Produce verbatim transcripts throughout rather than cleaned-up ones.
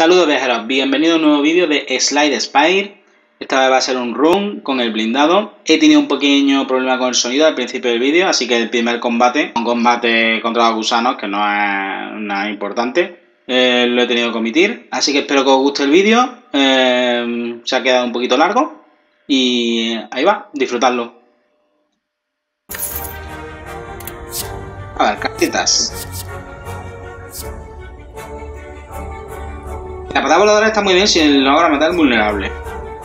Saludos viajeros, bienvenido a un nuevo vídeo de Slide Spire. Esta vez va a ser un run con el blindado. He tenido un pequeño problema con el sonido al principio del vídeo, así que el primer combate, un combate contra los gusanos, que no es nada importante, eh, lo he tenido que omitir. Así que espero que os guste el vídeo. Eh, se ha quedado un poquito largo y ahí va, disfrutadlo. A ver, cartitas. La patada voladora está muy bien si logra matar al vulnerable.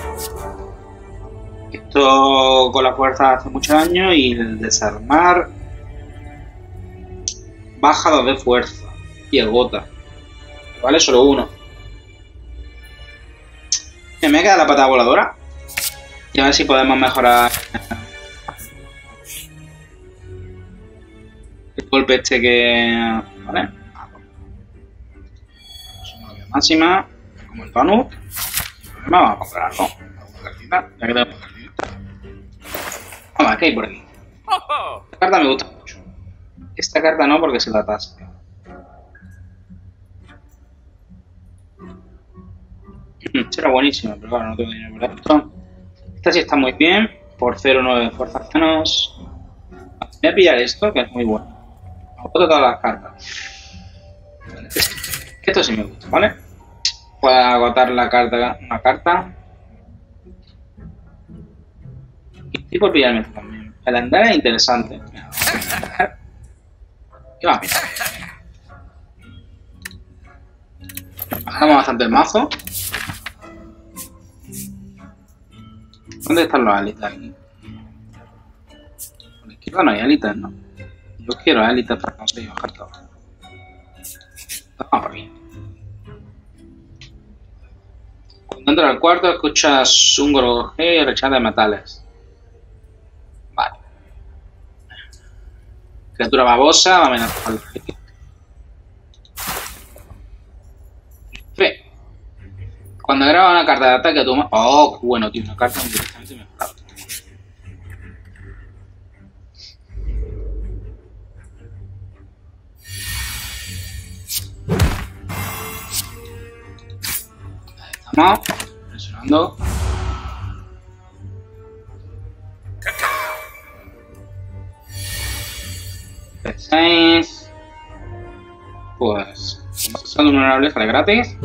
Esto con la fuerza hace mucho daño y el desarmar baja dos de fuerza y agota. Vale, solo uno. Me voy a quedar la patada voladora y a ver si podemos mejorar el golpe este que... Vale. Máxima, como el Tonut. Vamos a comprar algo. Alguna cartita, ya que tenemos cartita. Vamos a ver qué hay por aquí. Esta carta me gusta mucho. Esta carta no, porque se la atasca. Será buenísima, pero claro, no tengo dinero por esto. Esta sí está muy bien. Por cero coma nueve de fuerza menos. Voy a pillar esto, que es muy bueno. Me boto todas las cartas. Esto, esto sí me gusta, ¿vale? Puedo agotar la carta, una carta. Y estoy por pillarme esto también. El andar es interesante. Y va, mira. Bajamos bastante el mazo. ¿Dónde están los alitas aquí? Por la izquierda no hay alitas, ¿no? Yo quiero alitas para conseguir bajar todo. Vamos por aquí. Cuando entras al cuarto escuchas un gorgojeo y rechate de metales. Vale. Criatura babosa va a amenazar al rey. Fe. Cuando graba una carta de ataque a tu mano... Oh, qué bueno, tío, una carta directamente mejorada. Estamos presionando. seis. Pues vamos usando un vulnerable, sale gratis.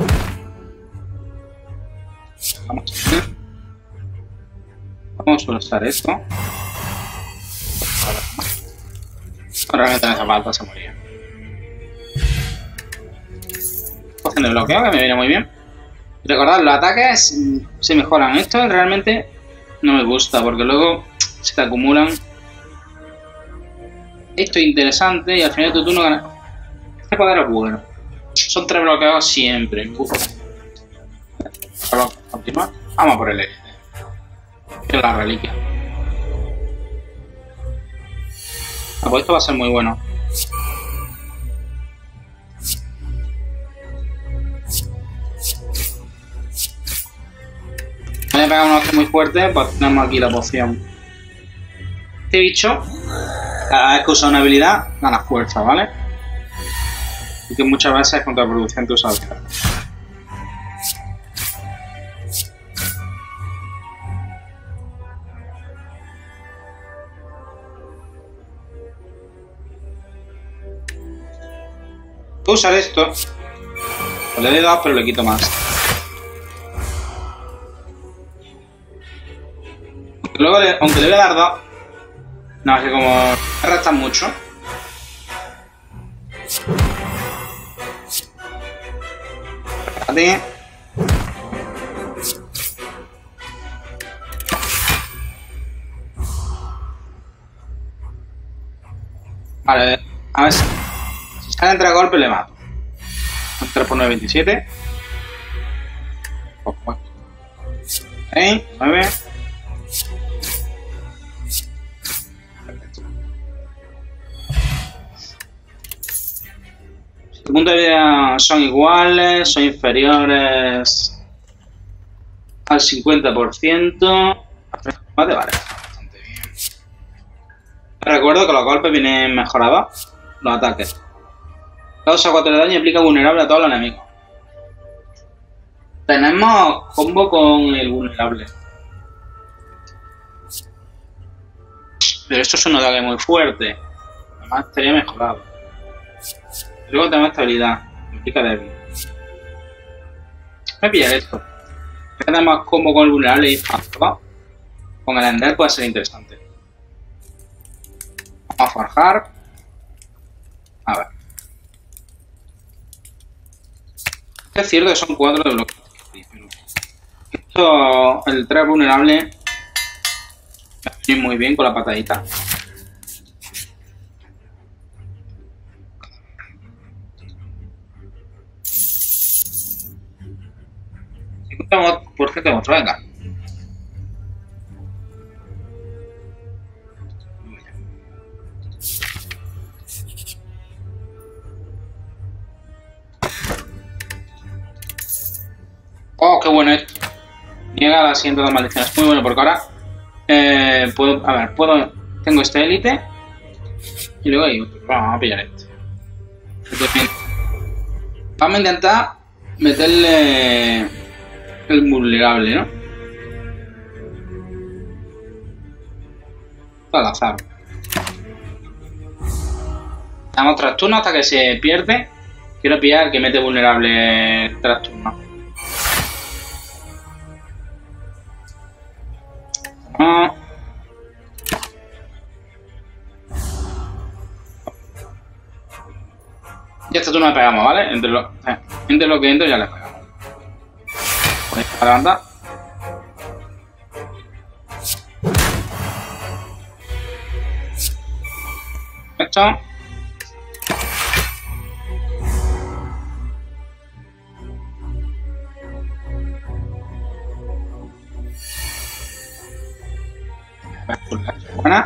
Vamos a ver. Vamos a usar esto. Realmente en esa falta se moría. Poción de bloqueo, que me viene muy bien. Recordad, los ataques se mejoran. Esto realmente no me gusta porque luego se te acumulan. Esto es interesante y al final de tu turno ganas. Este poder es bueno. Son tres bloqueos siempre. Continuar. Vamos por el élite. Que es la reliquia. Ah, pues esto va a ser muy bueno. Voy a pegar un ojo muy fuerte, pues tenemos aquí la poción. Este bicho, cada vez que usa una habilidad, gana fuerza, ¿vale? Y que muchas veces es contraproducente usar habilidad. Puedo usar esto. Pues le doy dos, pero le quito más. Luego, le, aunque le voy a dar dos, no, es que como me restan mucho. Espérate. Vale, a ver si, si sale entre golpe le mato. tres por nueve, veintisiete. seis, nueve. Los puntos de vida son iguales, son inferiores al cincuenta por ciento. Vale, vale, bastante bien. Recuerdo que los golpes vienen mejorados, los ataques. Causa cuatro de daño y aplica vulnerable a todos los enemigos. Tenemos combo con el vulnerable. Pero esto es un ataque muy fuerte. Además estaría mejorado. Luego tenemos estabilidad. Implica débil. Voy a pillar esto. Ya tenemos combo con el vulnerable y con el Ender puede ser interesante. Vamos a forjar. A ver. Es cierto que son cuatro de bloques. Esto, el tres vulnerable, viene muy bien con la patadita. cincuenta por ciento de monstruo, venga. Oh, qué bueno esto. Niega la siguiente de maldiciones. Muy bueno, porque ahora eh, puedo, a ver, puedo, tengo este élite y luego hay otro. Vamos a pillar este. Vamos a intentar meterle el vulnerable, ¿no? Al azar. Damos tras turno hasta que se pierde. Quiero pillar el que mete vulnerable tras turno. No. Y este turno le pegamos, ¿vale? Entre lo, eh, entre lo que entro ya le pegamos. Podéis levantar. Esto. Buena.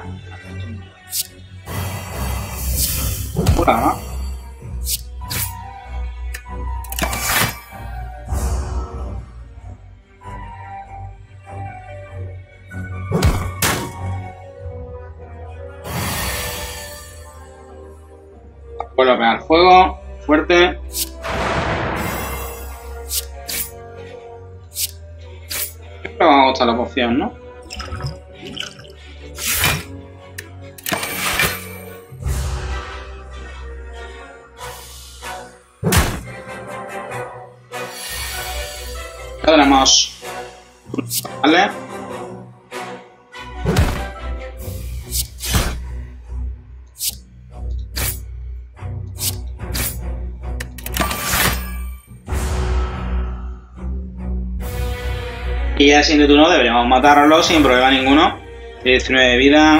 Pura, ¿no? Vuelvo a pegar fuego, fuerte. Creo que me va a gustar la poción, ¿no? Ya tenemos. Vale. Y ya sin turno deberíamos matarlo sin problema ninguno. diecinueve de vida.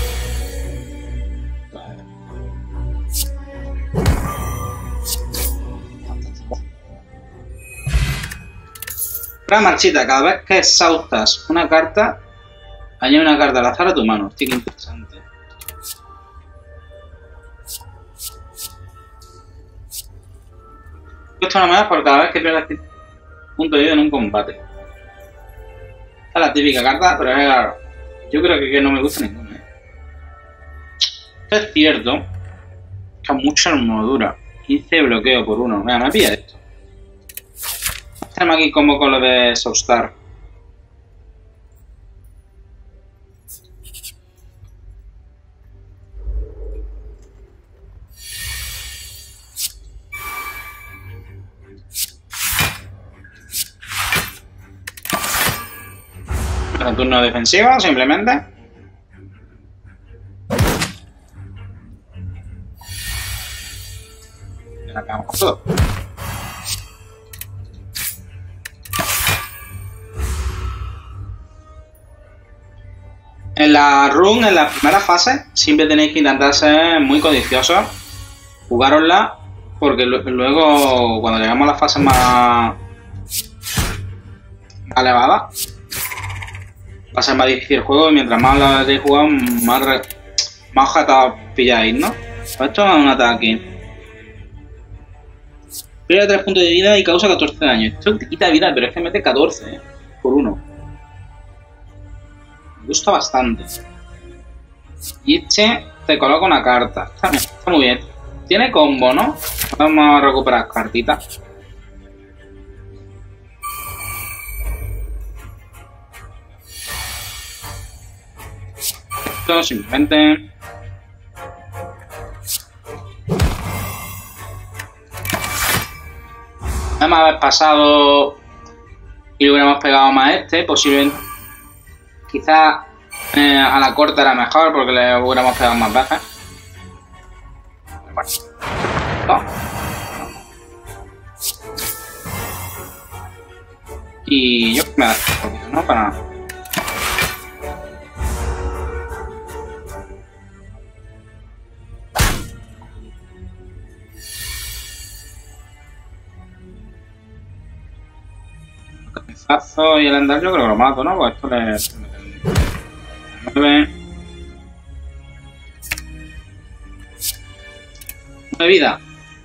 Una marchita, cada vez que exhaustas una carta, añade una carta al azar a tu mano. Hostia, qué interesante. Esto no me da por cada vez que pierdas punto de vida en un combate. Esta es la típica carta, pero es claro. Yo creo que, que no me gusta ninguna. ¿eh? Esto es cierto. Que mucha armadura. quince de bloqueo por uno. Mira, me pilla esto. Tenemos aquí como con lo de Soulstar. Un turno defensivo, simplemente. Y acabamos todo. En la run, en la primera fase, siempre tenéis que intentar ser muy codiciosos. Jugárosla, porque luego, cuando llegamos a las fases más, más elevadas, va a ser más difícil el juego y mientras más la hayáis jugado, más, re... más objetos pilláis, ¿no? Esto es un ataque. Pierde tres puntos de vida y causa catorce de daño. Esto te quita vida, pero es que mete catorce, ¿eh? Por uno. Me gusta bastante. Y este te coloca una carta. Está, está muy bien. Tiene combo, ¿no? Vamos a recuperar cartitas. Esto simplemente... Además haber pasado y hubiéramos pegado más a este, posiblemente. Quizás eh, a la corta era mejor porque le hubiéramos pegado más veces. Bueno. No. Y yo me da un poquito, ¿no? Para... Cabezazo y el andar yo creo que lo mato, ¿no? Pues esto le... nueve... de vida.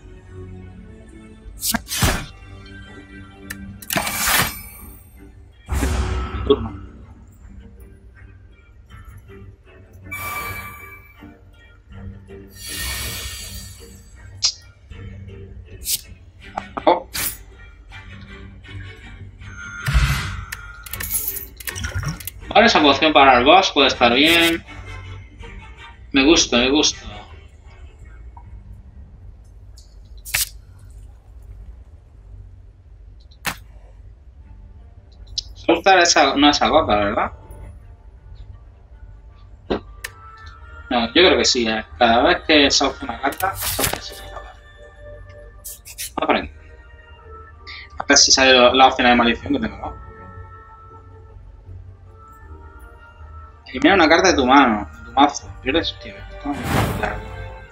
Turno. Oh. Vale, esa poción para el boss puede estar bien. Me gusta, me gusta. Soltar esa, no esa gota, ¿verdad? No, yo creo que sí, ¿eh? Cada vez que se usa una carta, se usa una carta. Aprende. A ver si sale la opción de maldición que tengo, ¿no? Elimina una carta de tu mano, de tu mazo. Pierdes su tiempo. Claro.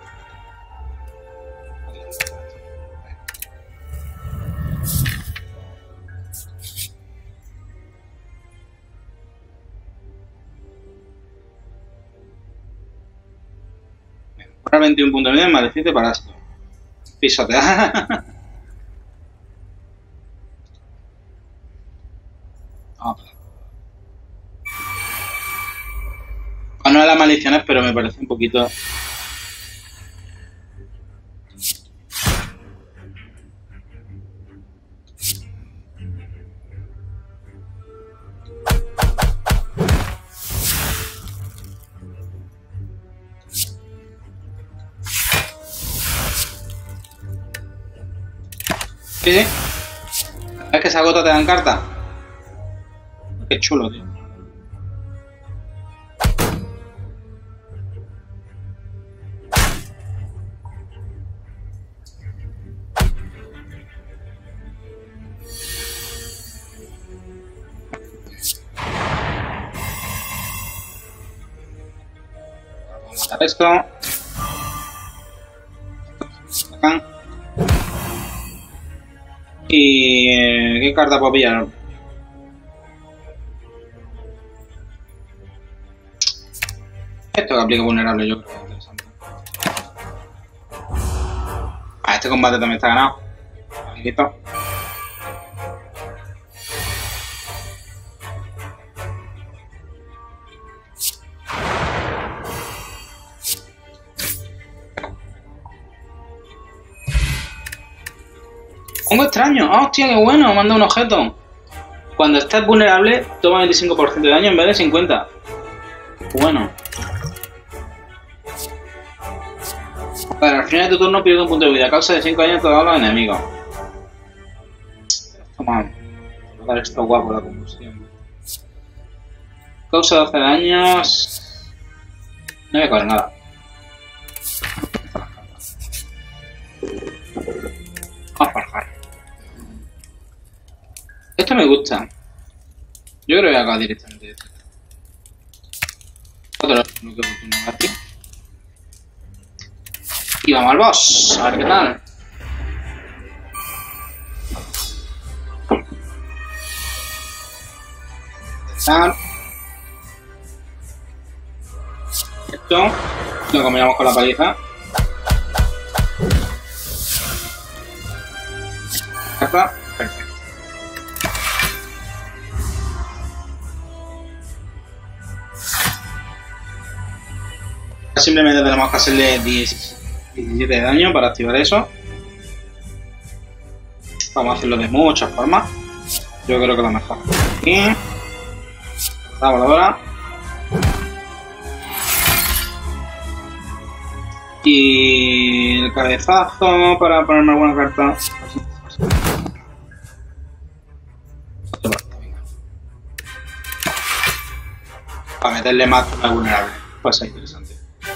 Ahora veintiún puntos de vida, maldecite para esto. Pisotea. Vamos a ver. No de las maldiciones, pero me parece un poquito... Sí, sí. ¿Es que esa gota te dan carta? Qué chulo, tío. Vamos a matar esto. Acá. ¿Y eh, qué carta puedo pillar? Esto que aplica vulnerable yo creo que es interesante. Ah, este combate también está ganado. Amiguito. Hongo extraño. ¡Ah, hostia, qué bueno! Manda un objeto. Cuando estás vulnerable, toma veinticinco por ciento de daño en vez de cincuenta. Bueno. Para al final de tu turno pierde un punto de vida. Causa de cinco daños a todos los enemigos. Toma. Dar esto guapo la combustión. Causa doce daños. No voy a coger nada. Vamos a farjar. Esto me gusta. Yo creo que voy a acabar directamente de esto. Otro bloque oportuno aquí. Y vamos al boss. A ver qué tal. Esto lo combinamos con la paliza. Perfecto. Simplemente tenemos que hacerle diecisiete de daño para activar eso. Vamos a hacerlo de muchas formas. Yo creo que lo mejor. Aquí. La voladora. Y el cabezazo para ponerme alguna carta. Para meterle más a vulnerable. Puede ser interesante.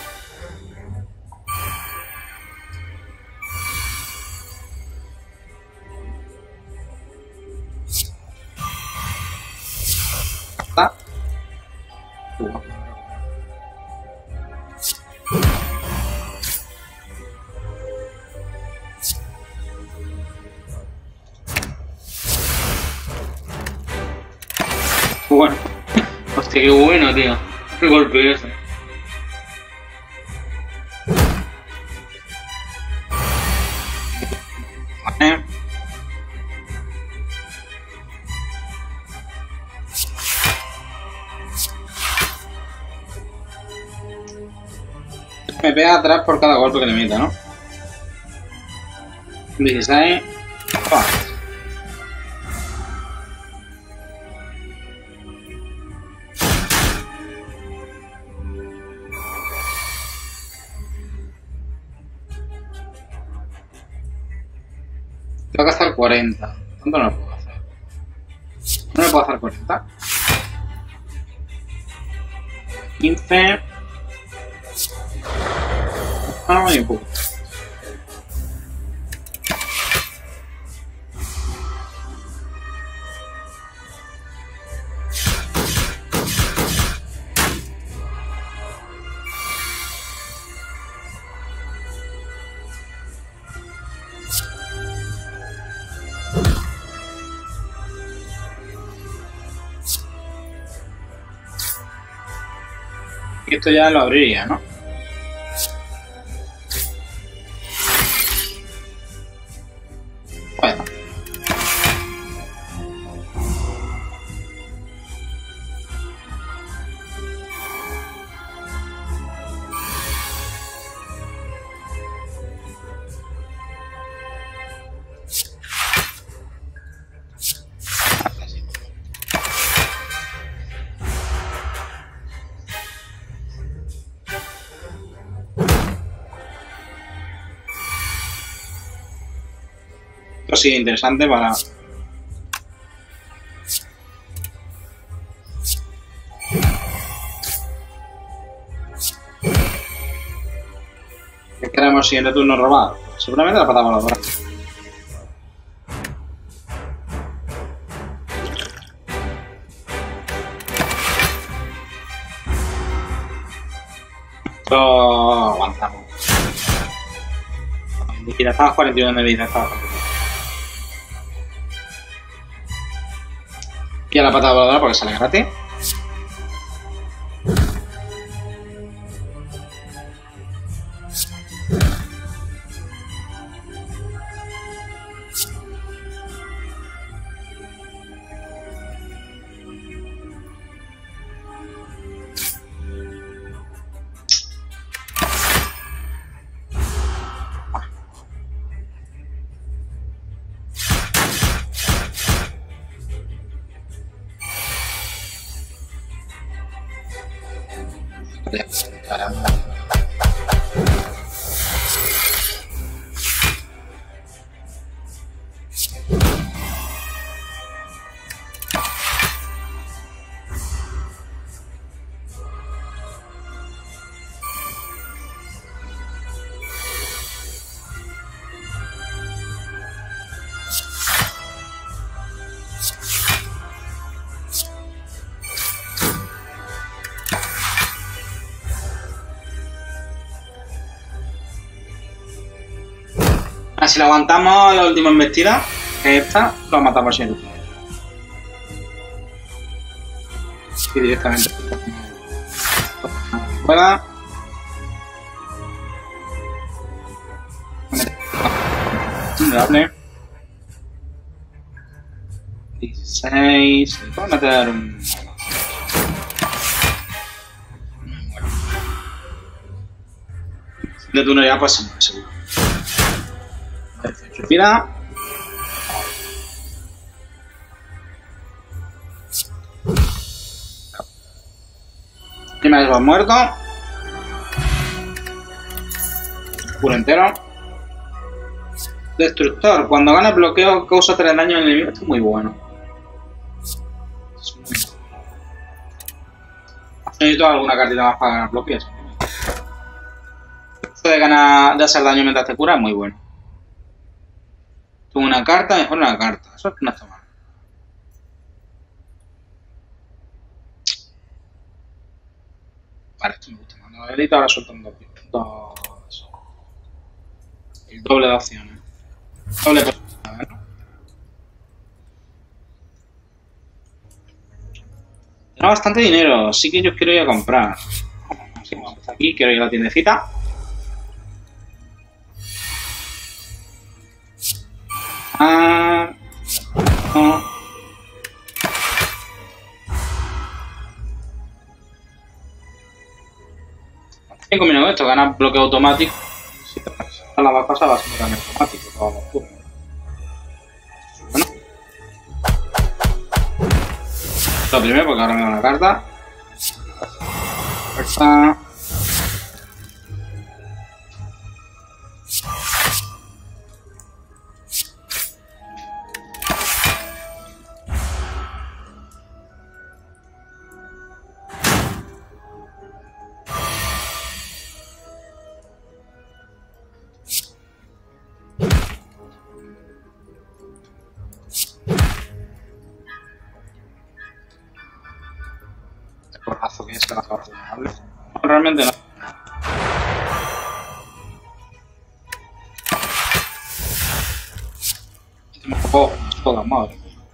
¿Está? Bueno. Hostia, qué bueno, tío. Qué golpe ese. Vale. Me pega atrás por cada golpe que le meta, ¿no? dieciséis. Oh. Tengo que gastar cuarenta. ¿Cuánto no lo puedo hacer? No me puedo hacer cuarenta. quince. Ah, no, y un poco. Y esto ya lo abriría, ¿no? Bueno. Esto sí, interesante para... ¿Qué queremos siguiente turno robado? Seguramente la pata voladora. Esto aguantamos. Ni siquiera estaba cuarenta y uno de vida, estaba y a la pata voladora porque sale gratis. Caramba. Si lo aguantamos la última embestida, que es esta, lo matamos sin luz. Y directamente fuera. Vulnerable. dieciséis. Puedo meter un. De turno ya, pues seguro. Vida. Primer va muerto. Puro entero. Destructor. Cuando gana bloqueo causa tres daños al enemigo. Esto es muy bueno. Es muy bueno. Necesito alguna cartita más para ganar bloqueos. Esto de ganar, de hacer daño mientras te cura es muy bueno. Tengo una carta, mejor una carta. Eso es que no está mal. Vale, esto me gusta más. No, edito ahora sueltan dos, dos. El doble de opciones. Doble posibilidad, ¿no? Tengo bastante dinero, así que yo quiero ir a comprar. Así que vamos aquí, quiero ir a la tiendecita. Ah, no. cinco minutos de esto, ganas bloqueo automático. Si te pasas la vas a pasar, vas a ganar automático. Vamos, bueno. Lo primero, porque ahora me da una carta. Fuerza. Porrazo que es que la acabas de dejarle. No, realmente no. Oh, toda madre.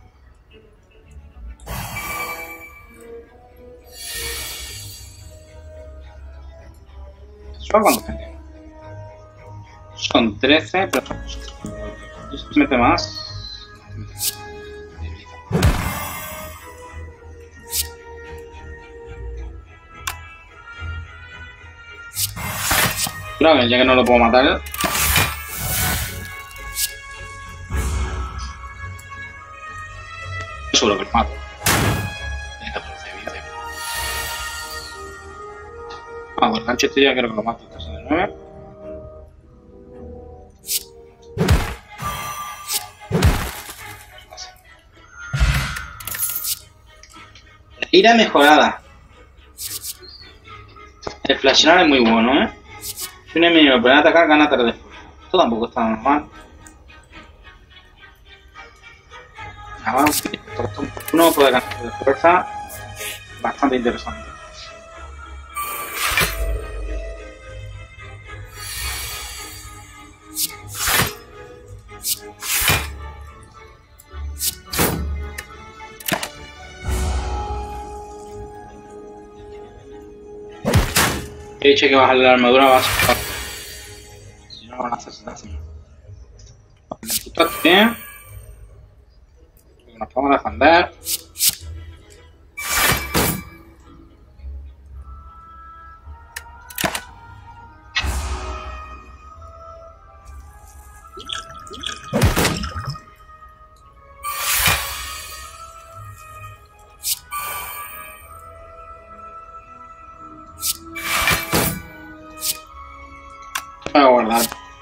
¿Eso cuánto gente? Son trece, pero se mete más. Claro, ya que no lo puedo matar. Seguro que lo mato. Ah, pues el gancho este ya creo que lo mato. Este es de nueve. Ira mejorada. El flashear es muy bueno, ¿eh? Si un enemigo puede atacar, gana tres de fuerza. Esto tampoco está normal. Ahora, uno puede ganar tres de fuerza. Bastante interesante. He dicho que bajarle la armadura vas a... Si no, van a hacer así. Esto bien. Nos podemos defender. Voy a guardar.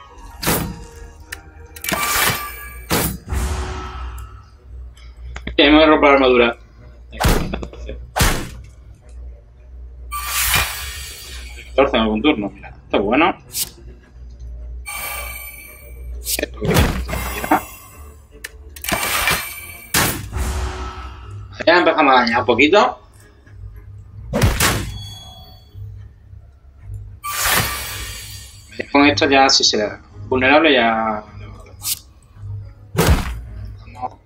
Ya me voy a romper la armadura. catorce en algún turno, mira, esto es bueno. Esto que ya empezamos a dañar un poquito. Con esto ya si será vulnerable ya... No.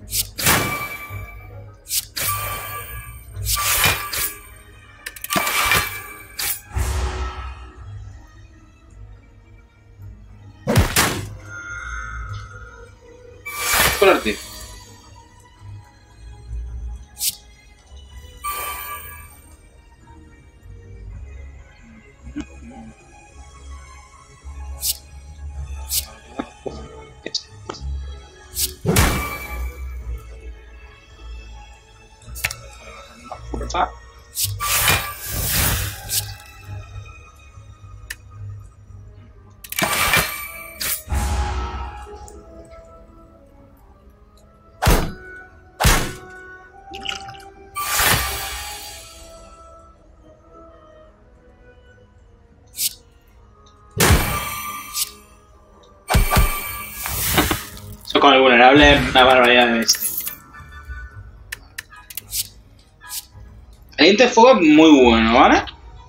Curarte. Fuerza. con el vulnerable es una barbaridad de bestia. El aliento de fuego es muy bueno, ¿vale?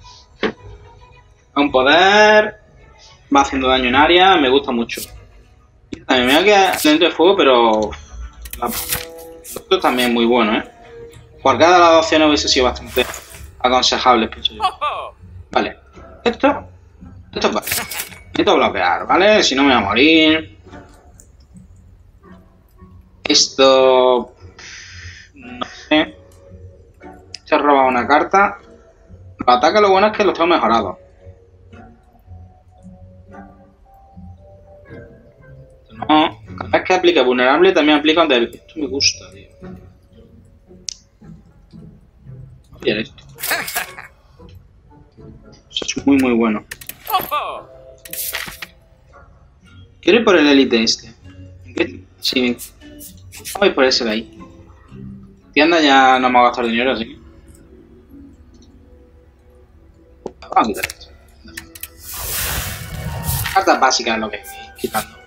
Un poder, va haciendo daño en área, me gusta mucho. A mí me va a quedar el aliento de fuego, pero la... esto también es muy bueno, ¿eh? Cualquiera de las dos opciones hubiese sido bastante aconsejable, pienso yo. Vale, esto, esto es vale. Necesito bloquear, ¿vale? Si no me voy a morir. Esto, no sé. Se ha robado una carta. Los ataques, lo bueno es que los tengo mejorados. No, cada vez que aplique vulnerable también aplica un débil. Esto me gusta, tío. Bien, esto. Eso es muy, muy bueno. Quiero ir por el élite este. ¿Qué? Sí. Voy por ese de ahí. Tienda ya no me va a gastar dinero, así que... Vamos a quitar esto. Cartas básicas es lo que estoy quitando.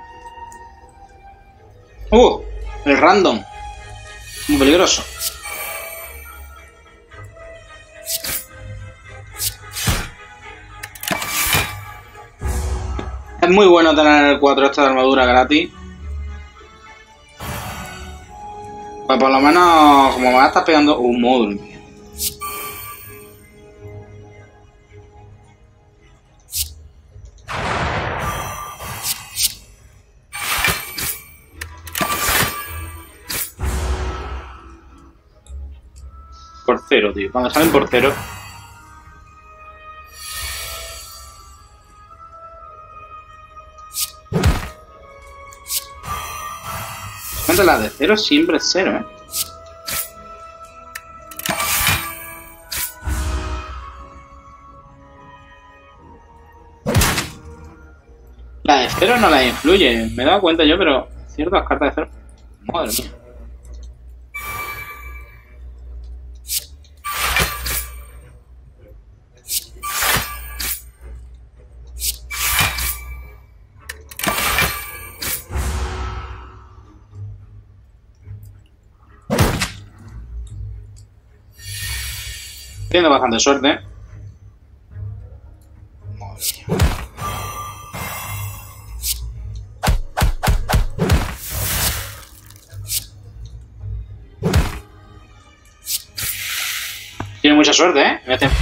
¡Uh! El random. Muy peligroso. Es muy bueno tener el cuatro este de armadura gratis. Pues por lo menos, como me va a estar pegando un módulo. Por cero, tío. Cuando salen por cero. La de cero siempre es cero, ¿eh? La de cero no la influye. Me he dado cuenta yo, pero ciertas cartas de cero. Madre mía. Teniendo bastante suerte. Tiene mucha suerte, ¿eh? Me hace...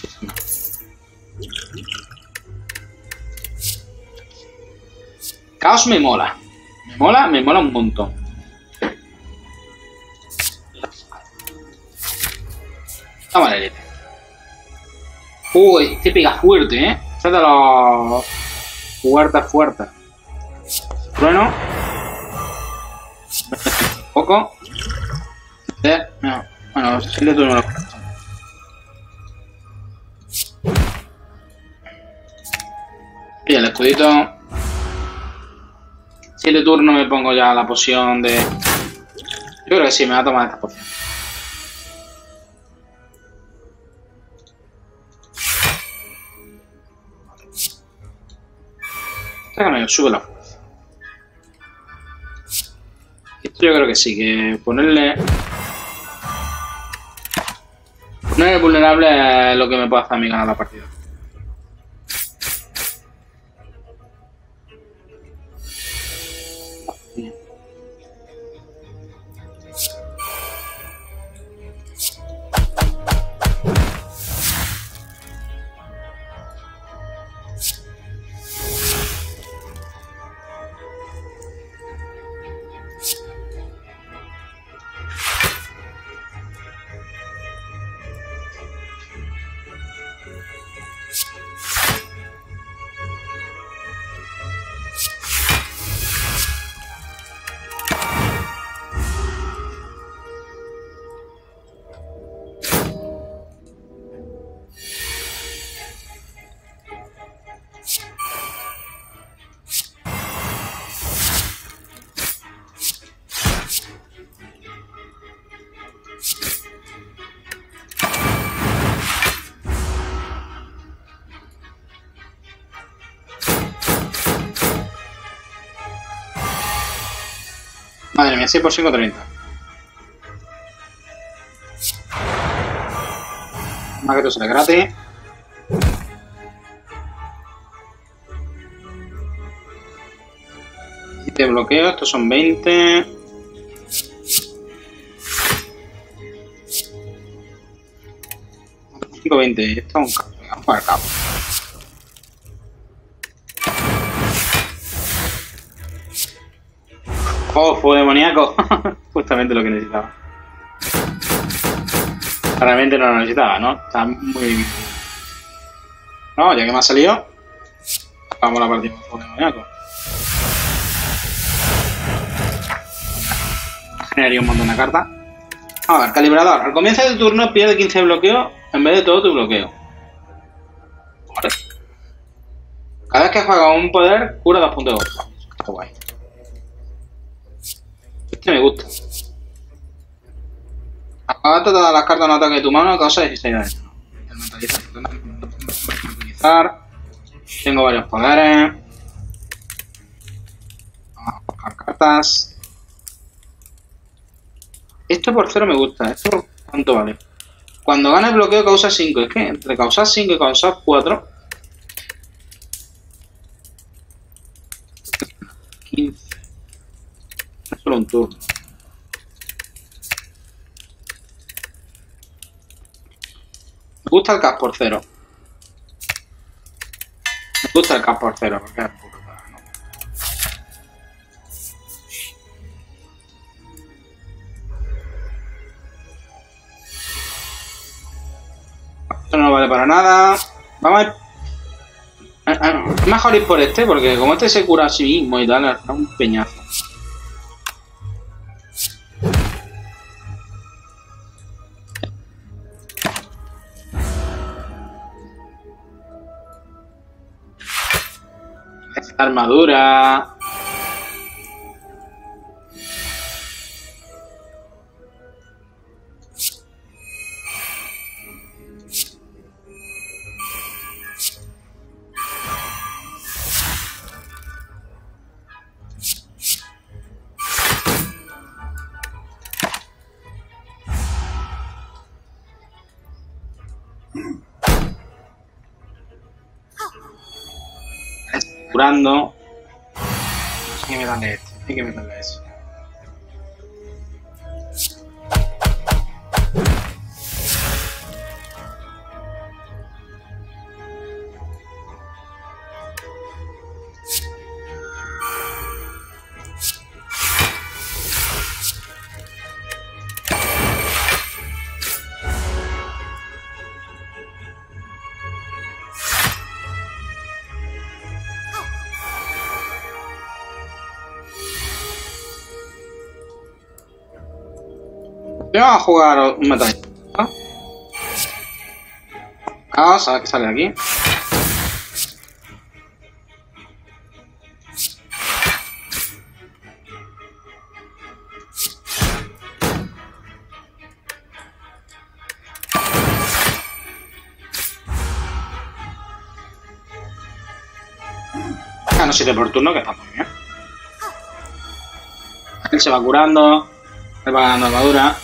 Caos me mola. Me mola, me mola un montón. Vamos a la élite. Uy, este pega fuerte, ¿eh? Este de los fuertes, fuertes. Trueno. Un poco. Este, no. Bueno, si le turno lo... Y el escudito. Si le turno me pongo ya la poción de... Yo creo que sí, me va a tomar esta poción. Que me sube la fuerza. Esto yo creo que sí, que ponerle... Ponerle vulnerable es lo que me puede hacer a mí ganar la partida. Madre mía, seis por cinco, treinta. Más que esto sale gratis. siete bloqueos, estos son veinte. cinco, veinte. Esto es un capo. Vamos a jugar capo. Oh, fuego demoníaco. Justamente lo que necesitaba. Realmente no lo necesitaba, ¿no? Está muy bien. No, ya que me ha salido, vamos a la partida con fuego demoníaco. Generaría un montón de cartas. A ver, calibrador. Al comienzo de tu turno pierde quince bloqueos en vez de todo tu bloqueo. Vale. Cada vez que juega un poder, cura dos puntos de golpe. Está guay. Este me gusta. Acabate todas las cartas en ataque de tu mano, causa dieciséis de daño. El mentalizar. Utilizar. Tengo varios poderes. Vamos a buscar cartas. Esto por cero me gusta. ¿Esto por cuánto vale? Cuando gana el bloqueo causa cinco. Es que entre causar cinco y causar cuatro. quince. Es solo un turno. Me gusta el cast por cero. Me gusta el cast por cero. Porque es puro, ¿no? Esto no vale para nada. Vamos a ir. Es mejor ir por este, porque como este se cura a sí mismo y tal, es un peñazo. Esta armadura. Curando. Hay que meterle este, hay que meterle eso. Vamos a jugar un metal. ¿No? Vamos a ver qué sale de aquí. Gano siete por turno, que está muy bien. Él se va curando. Él va ganando armadura.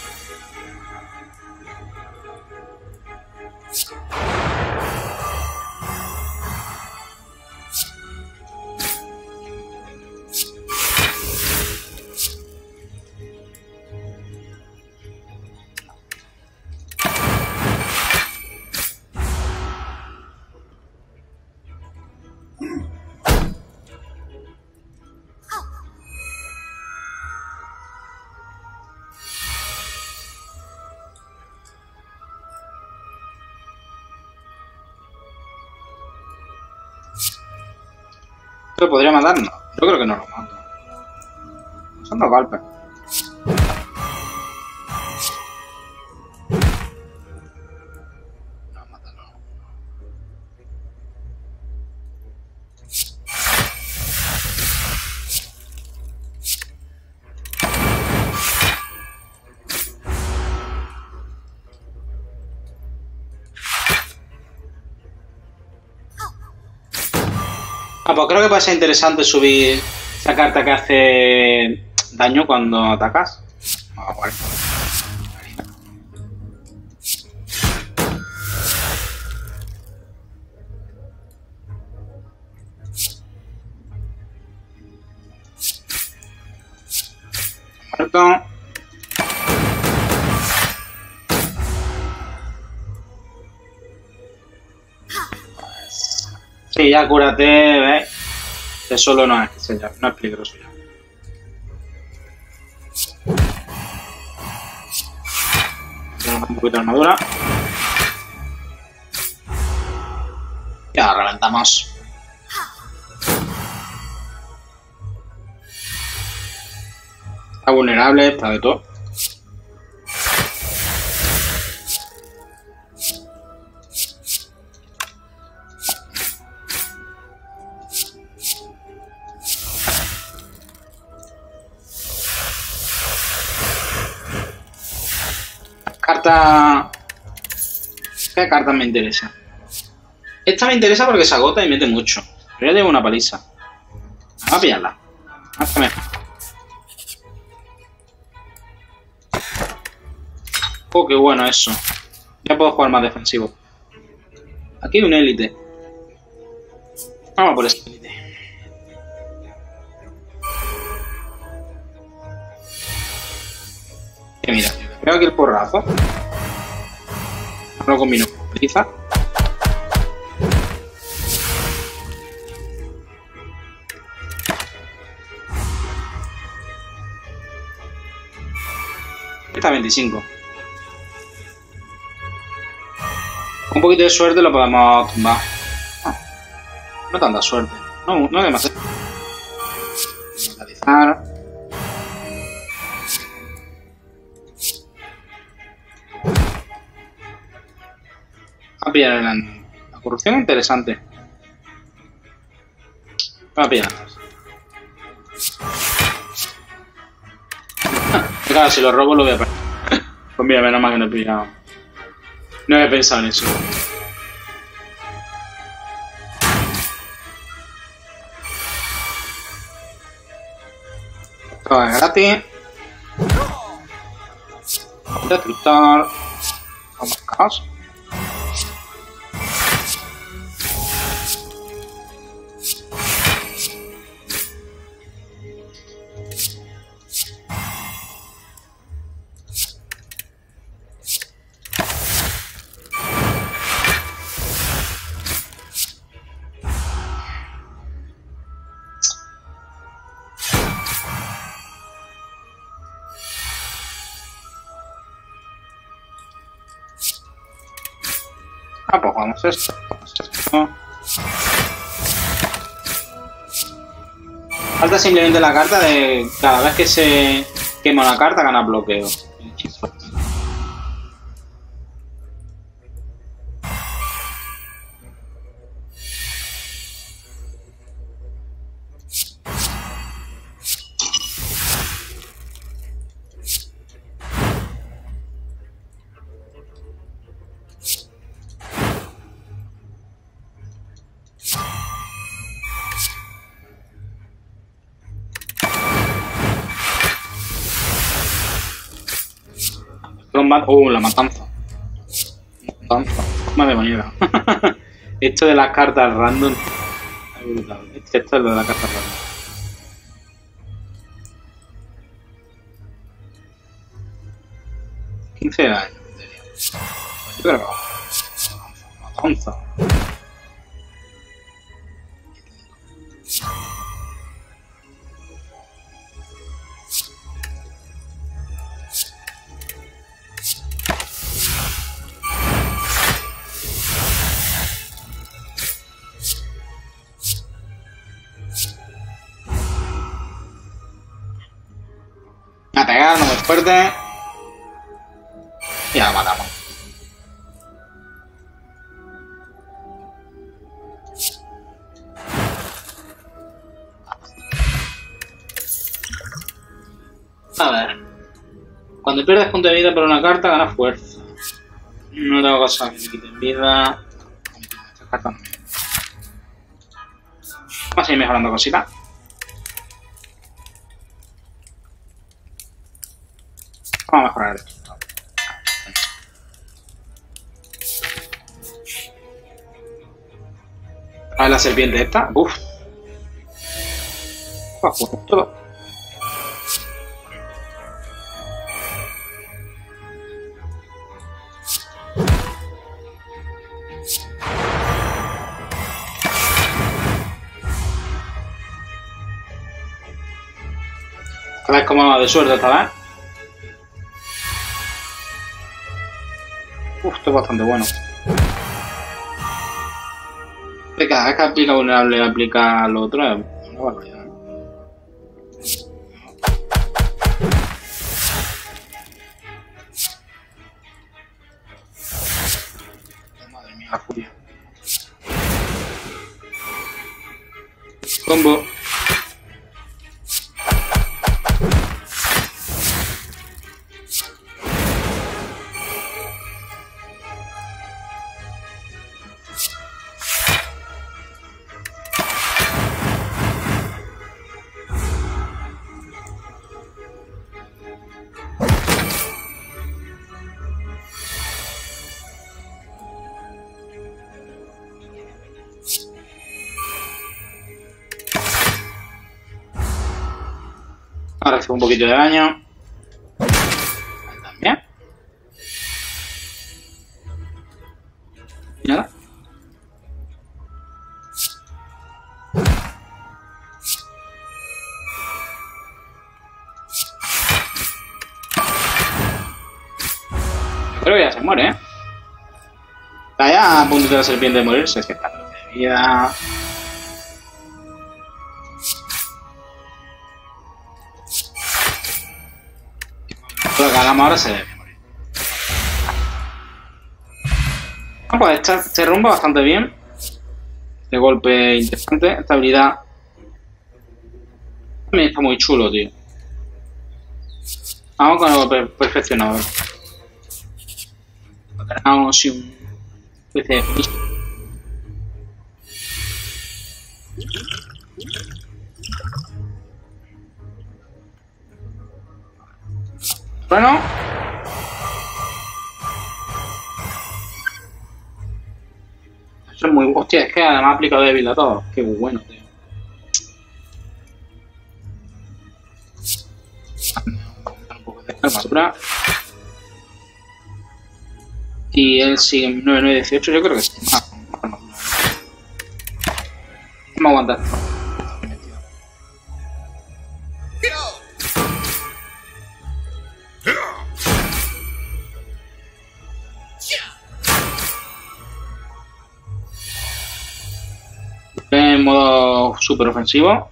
Esto podría matarnos. Yo creo que no lo mato. Son dos golpes. No, mátalo. Ah, pues creo que puede ser interesante subir esa carta que hace más daño cuando atacas. Vamos a jugar. Muerto. Sí, ya cúrate, ¿ves? Que solo no es, no es peligroso ya. Tenemos un poquito de armadura. Ya reventamos. Está vulnerable, está de todo. Carta... ¿Qué carta me interesa? Esta me interesa porque se agota y mete mucho. Pero ya llevo una paliza. Vamos a pillarla. Hazme. Oh, qué bueno eso. Ya puedo jugar más defensivo. Aquí hay un élite. Vamos por este élite. Que mira, veo aquí el porrazo. Lo combino con paliza. Está veinticinco. Con un poquito de suerte lo podemos tumbar. No, no tanta suerte. No, no demasiado. Catalizar. A pillar la, la corrupción es interesante. Voy a pillar. Claro, si lo robo lo voy a perder. Pues mira, menos mal que no he pillado. No había pensado en eso. Todo es gratis. Destructor. Vamos a caos. Ah, pues jugamos esto. esto. Falta simplemente la carta de cada vez que se quema una carta gana bloqueo. Uh, la matanza. Matanza. Madre mía. Esto de las cartas random. Es brutal. Esto es lo de las cartas random. quince años. Yo creo que matanza. A pegar, no muy fuerte. Y ya lo matamos. A ver. Cuando pierdes punto de vida por una carta, ganas fuerza. No tengo cosas que me quiten vida. Estas cartas no. Vamos a ir mejorando cositas. Vamos a mejorar esto. A ver la serpiente esta. Uff. Todo. Esta vez como de suerte esta vez. Uf, esto es bastante bueno. Cada vez que aplica vulnerable aplica lo otro, es una barbaridad. Madre mía, la furia. Combo. Ahora recibo un poquito de daño. Ahí también. Y nada. Creo que ya se muere, ¿eh? Está ya a punto de la serpiente de morirse. Es que está de vida. Lo que hagamos ahora se debe morir. Ah, pues esta, este rumbo bastante bien. Este golpe interesante. Esta habilidad también está muy chulo, tío. Vamos con el golpe perfeccionado. Tenemos así un especie de ficha. Bueno. Eso es muy... Hostia, es que además ha aplicado débil a todos. Qué bueno, tío. Un poco de armadura. Y él sigue en nueve nueve dieciocho. Yo creo que sí. Más armadura. Vamos a aguantar. En modo super ofensivo.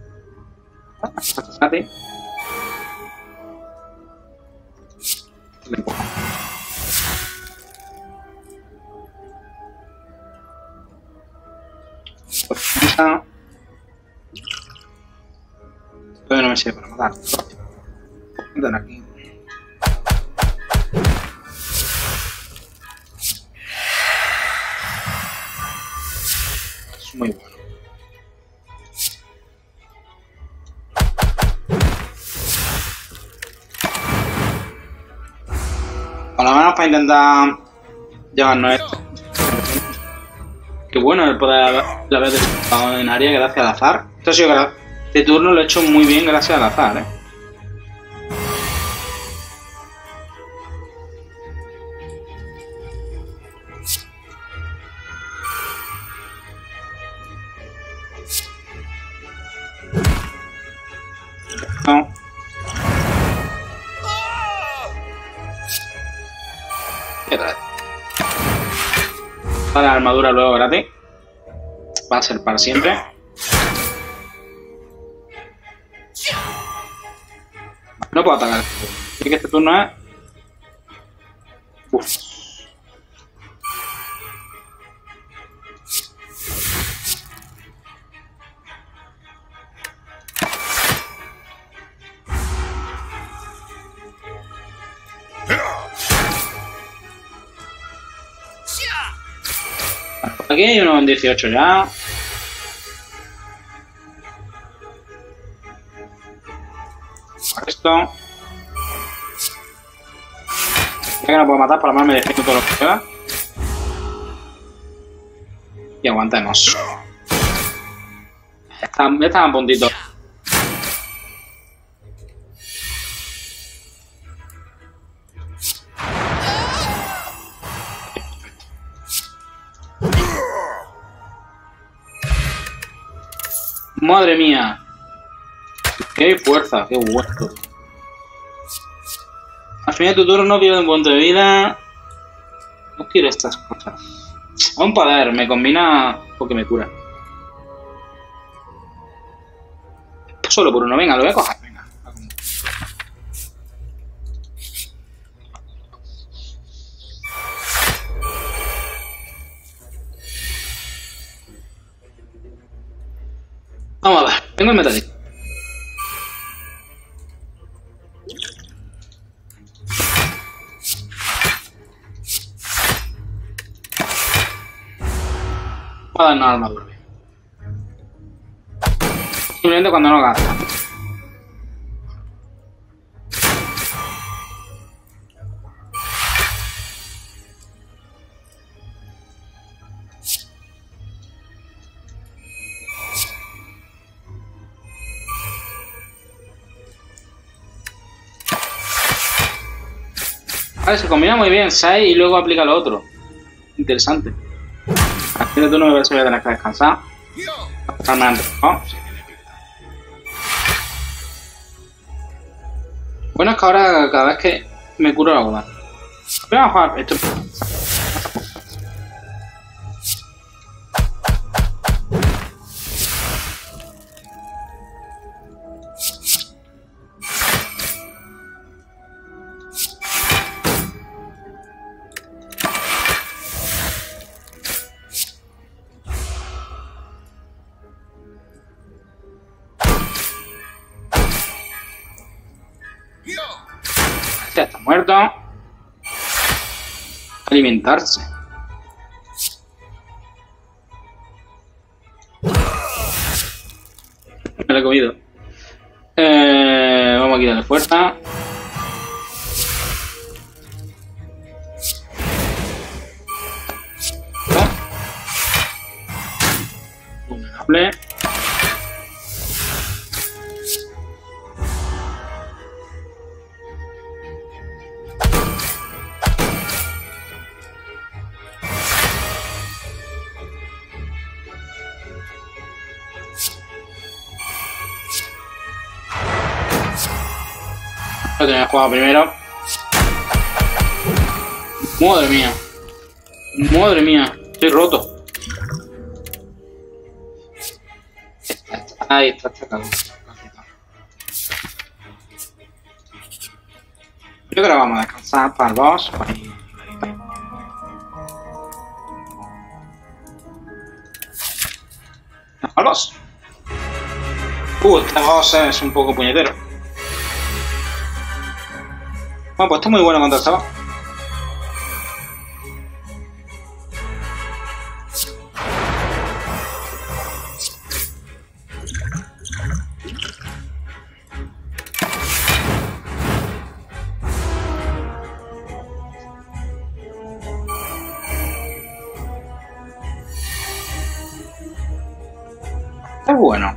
Todavía no me sirve para matar. Ven aquí. Es muy bueno. Por lo menos para intentar llevarnos esto. Qué bueno el poder haber despejado en área gracias al azar. Esto ha sido gra... Este turno lo he hecho muy bien gracias al azar, eh. No. ¿Qué tal? Para la armadura luego gratis. Va a ser para siempre. No puedo atacar. Así que este turno es... Uf. Aquí hay uno en dieciocho ya. Esto. que no puedo matar, por lo menos me defiendo todo lo que pueda. Y aguantemos. Están, están a puntito. Madre mía. Qué fuerza, qué hueso. Al final de tu turno pierde un punto de vida. No quiero estas cosas. Un poder, me combina porque me cura. Solo por uno, venga, lo voy a coger. Venga. Vamos a ver, tengo el metalito. Voy a darnos armadura. Simplemente cuando no gasta. Vale, se combina muy bien seis y luego aplica lo otro. Interesante. Al fin de turno me parece que voy a tener que descansar. Pasarme antes, ¿no? Sí. Bueno, es que ahora cada vez que me curo la boda. Voy a jugar esto. Ya está muerto. Alimentarse. Me lo he comido. Eh, vamos a quitarle fuerza. Vulnerable. Lo tenía jugado primero. Madre mía. Madre mía. Estoy roto. Ahí está, está cagado. Yo creo que vamos a descansar para el boss. Para ir. Al boss. Uh, este boss es un poco puñetero. Bueno, pues está muy bueno contra el boss. Está bueno.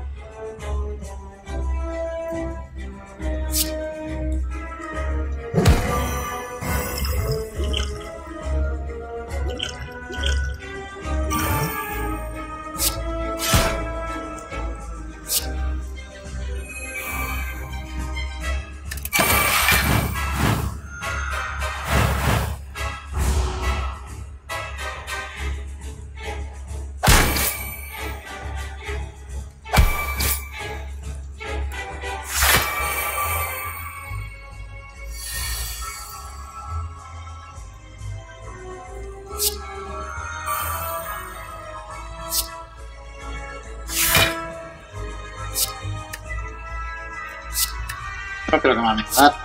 No creo que me va a mejorar.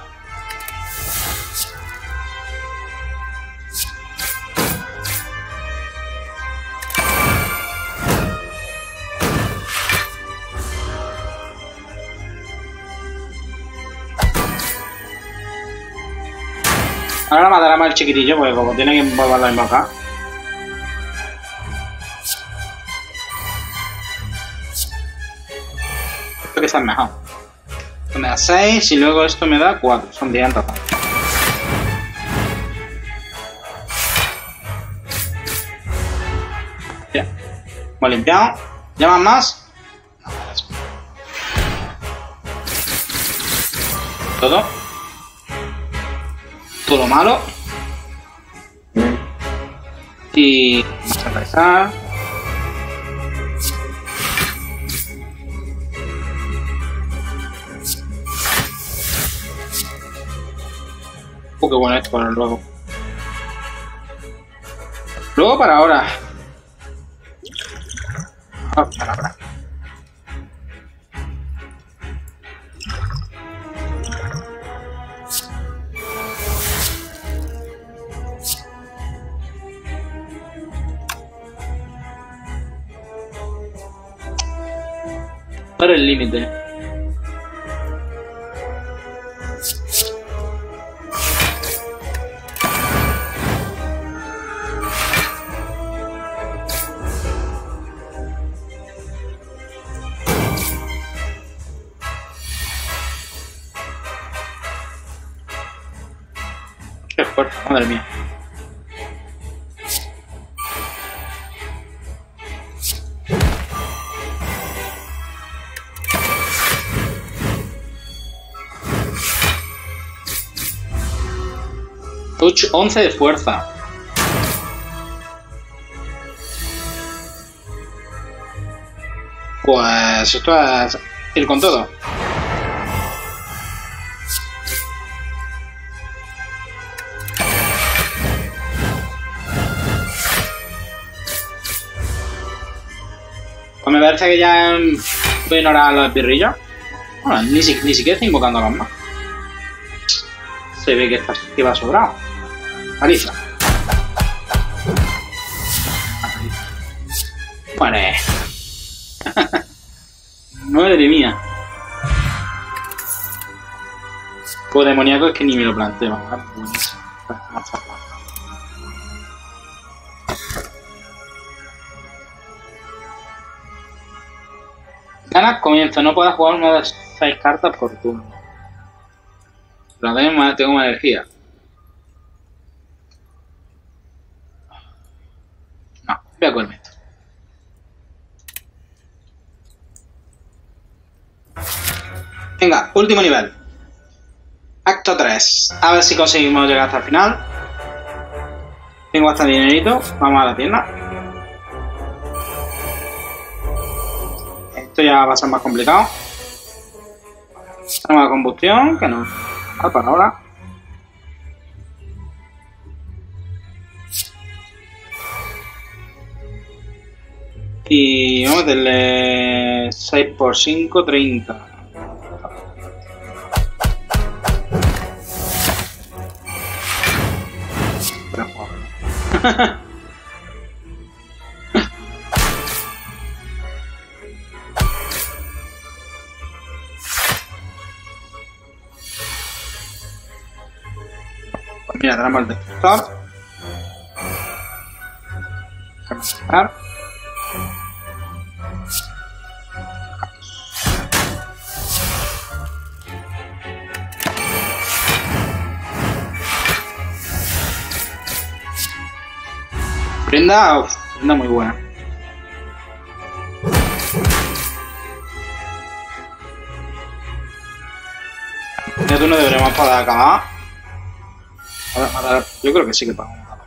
Ahora matará más el chiquitillo, porque como tiene que volver la misma acá. Esto que está mejor. Esto me da seis y luego esto me da cuatro. Son diez en total. Bien. Hemos limpiado. ¿Llaman más? No, todo. Todo malo. Y vamos a rezar. Uh, qué bueno esto para luego. Luego para ahora. Ah, para ahora. Para el límite. Qué fuerte, madre mía. once de fuerza. Pues esto es ir con todo. Pues me parece que ya voy a ignorar a los birrillos. Bueno, ni, si, ni siquiera estoy invocando a los más. Se ve que está que va sobrado. Alicia. Muere. Madre mía. Pues demoníaco es que ni me lo planteo. ¿Verdad? Buenísimo. Ganas comienzo. No puedes jugar una de seis cartas por turno. Pero tengo, tengo más energía. No, voy a comerme esto. Venga, último nivel. Acto tres. A ver si conseguimos llegar hasta el final. Tengo hasta dinerito. Vamos a la tienda. Esto ya va a ser más complicado. Tenemos la combustión, que no. Ah, para ahora. Y vamos a meterle seis por cinco, treinta. Pues mira, tenemos el destructor. Cambiar. Prenda, uf, prenda muy buena. Ya tú no deberíamos poder acabar. A ver, a ver, yo creo que sí que podemos matarlo.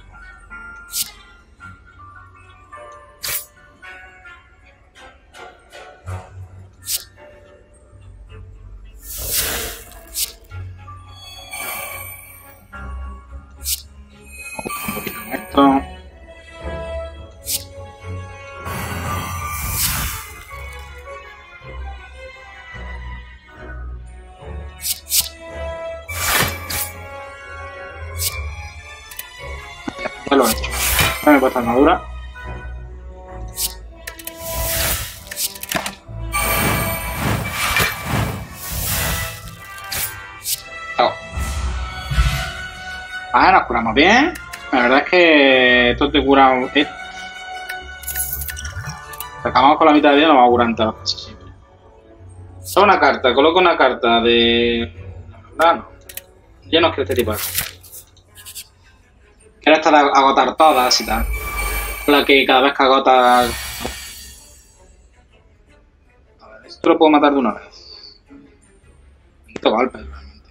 Un poquito con esto. Ya lo he hecho. Ya me he puesto armadura. Oh. Vale, nos curamos bien. La verdad es que esto te cura... Eh. Acabamos con la mitad de vida, nos va a curar entero casi siempre. Solo una carta, coloco una carta de... No, no. Yo no quiero este tipo de cosas. Quiero estar a agotar todas y tal. La que cada vez que agota... A ver, esto lo puedo matar de una vez. Necesito golpes, realmente.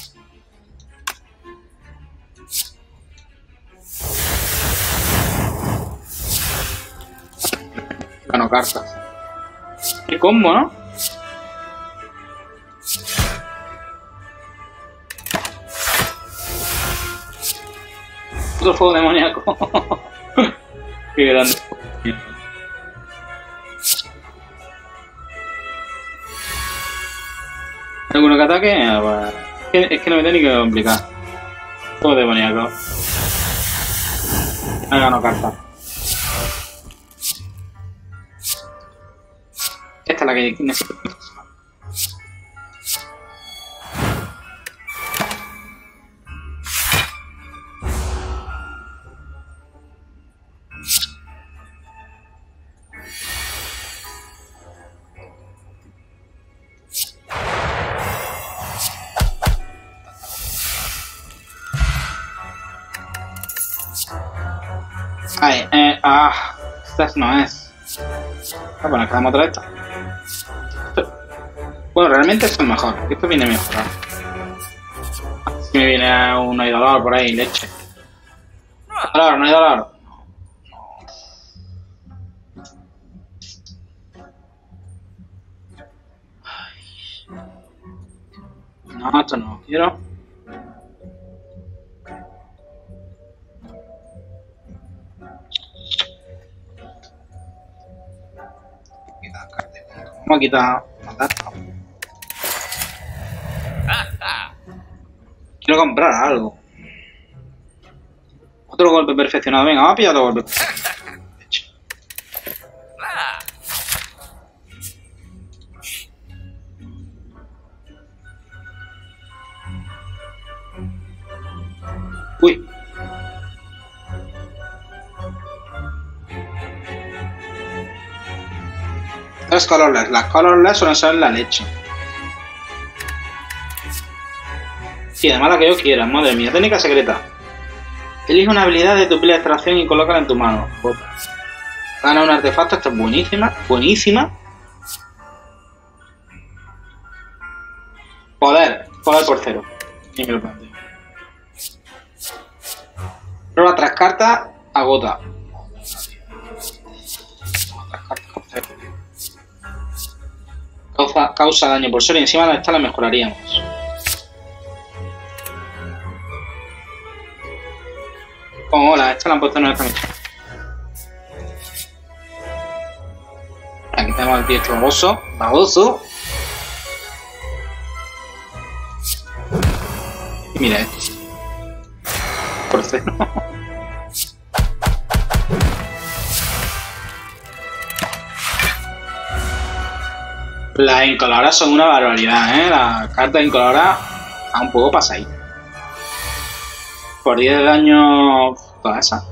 Gano cartas. Qué combo, ¿no? Otro fuego demoníaco. Qué grande. ¿Alguno que ataque? Ah, pues, es, que, es que no me tiene ni que complicar. Fuego demoníaco. Me gano carta. Esta es la que necesito. Ay, eh, ah, esta no es. Ah, bueno, quedamos otra esta. Bueno, realmente esto es mejor. Esto viene mejor. Si me viene un idolor por ahí, leche. Idolor, no idolor. No, esto no quiero. Vamos a quitar matar. Quiero comprar algo. Otro golpe perfeccionado. Venga, vamos a pillar otro golpe. Uy. Las colorless. Las colorless suelen ser la leche. Sí, además la que yo quiera. Madre mía. Técnica secreta. Elige una habilidad de tu pila de extracción y colócala en tu mano. Gana un artefacto. Esta es buenísima. Buenísima. Poder. Poder por cero. Ni me lo planteo. Prueba tras carta. Agota. Causa, causa daño por ser y encima de esta la mejoraríamos. Oh, hola, esta la han puesto en nuestra misión. Aquí tenemos el tío baboso. Baboso. Y mira esto. Por cero. Las incoloras son una barbaridad, ¿eh? Las cartas incoloras a un poco pasáis. Por diez de daño... Toda esa.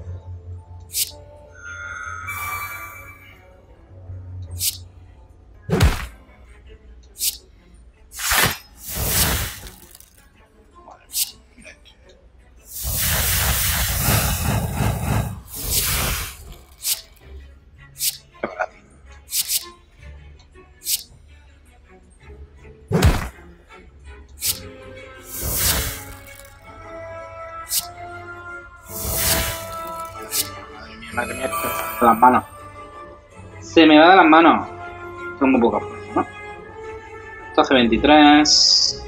Madre mía, de las manos. Se me va de las manos. Son muy pocas fuerzas, ¿no? Esto hace veintitrés.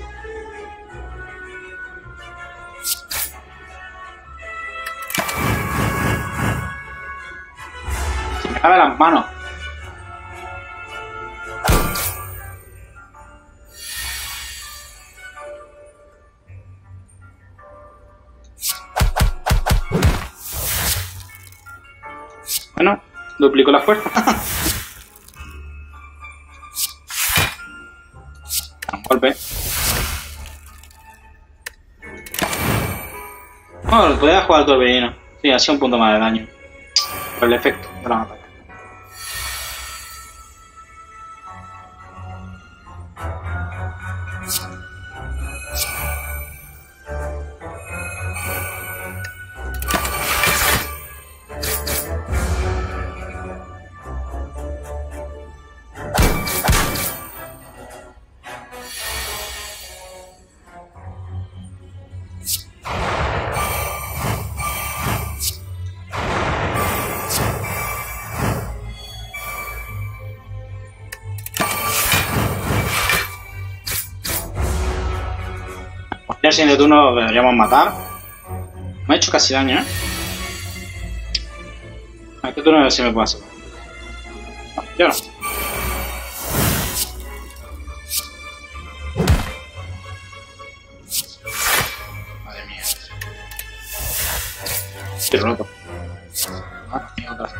Se me va de las manos. Bueno, duplico la fuerza. Un golpe. No, podía jugar al torbellino. Sí, así un punto más de daño. Por el efecto de la batalla. Ya el siguiente turno lo deberíamos matar. Me ha hecho casi daño, ¿eh? A este turno a ver si me puedo hacer. No, yo no. Madre mía. Estoy roto. Ah, tiene otra.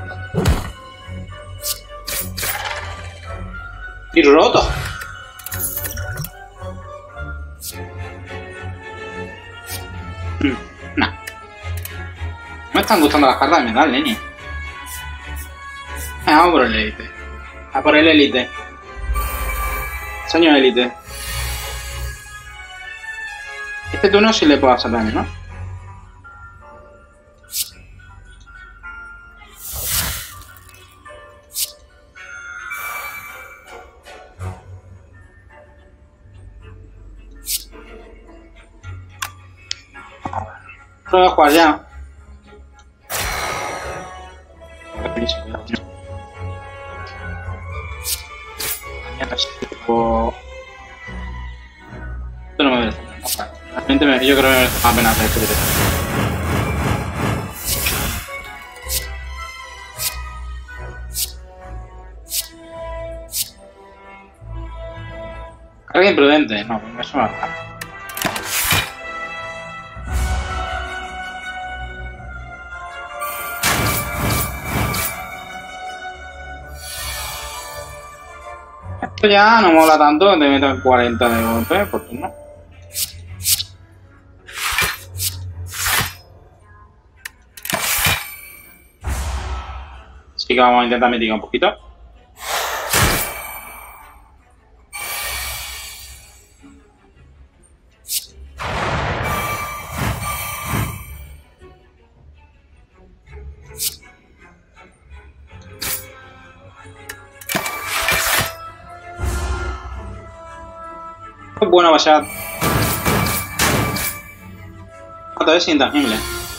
Estoy roto. No. No me están gustando las cartas de metal, leña. Vamos por el élite. A por el élite. Sueño élite. Este turno sí le puedo hacer daño, ¿no? Voy a jugar ya. Esto no me merece. Realmente me, yo creo que me merece más pena hacer esto directo. Carga imprudente, no, eso no es nada. Esto ya no mola tanto, te metan cuarenta de golpe por turno. Así que vamos a intentar mitigar un poquito. Bueno, vaya. Otra vez intangible.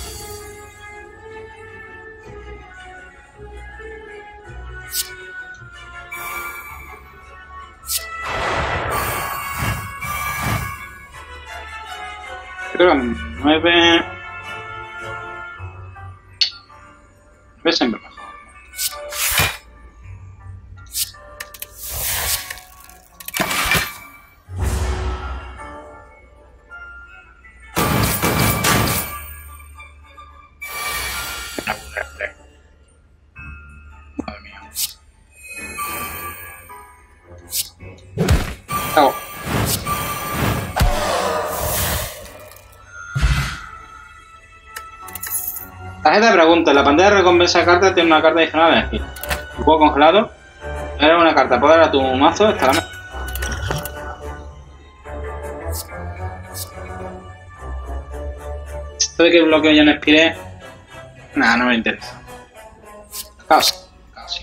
Creo que nueve. nueve siempre mejor. Madre mía. Cago. Tarjeta de pregunta. La pantalla de recompensa de cartas tiene una carta adicional de elegir. Un juego congelado. Era una carta. Poder a tu mazo. Está la Esto de que bloqueo ya no expire. Nada, no me interesa. Caos. Casi.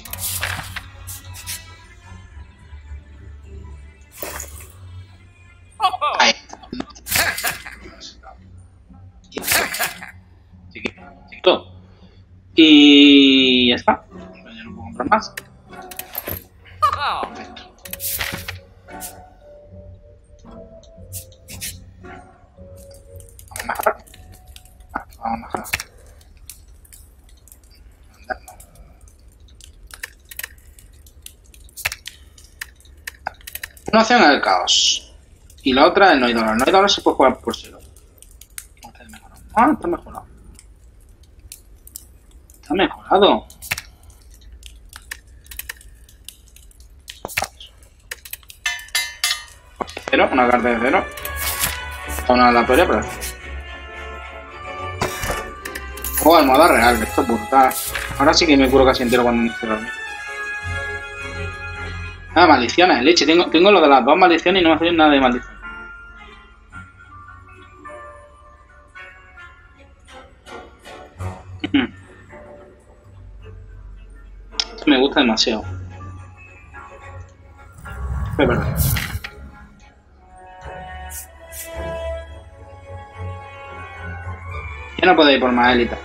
Ahí. Chiquito. Y ya está. Ya no puedo comprar más. Perfecto. Vamos a mejorar. Vamos a mejorar. Una opción es el caos. Y la otra es el no hay dolor. El no hay dolor se puede jugar por sí. Ah, está mejorado. Está mejorado. Cero, una carta de cero. Una aleatoria, pero. Oh, almohada real, esto es brutal. Ahora sí que me curo casi entero cuando me estoy dormido. Ah, maldiciones, leche. Tengo, tengo lo de las dos maldiciones y no me hacen nada de maldición. Esto me gusta demasiado. Es verdad. Ya no puedo ir por más élite.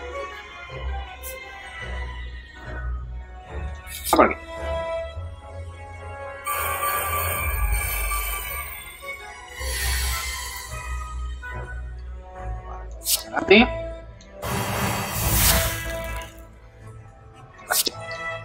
Ah, por aquí. Así. Así.